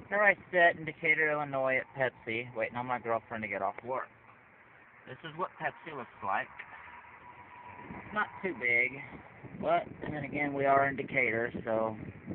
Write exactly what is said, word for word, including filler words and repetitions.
Here I sit in Decatur, Illinois at Pepsi, waiting on my girlfriend to get off work. This is what Pepsi looks like. It's not too big, but then again, we are in Decatur, so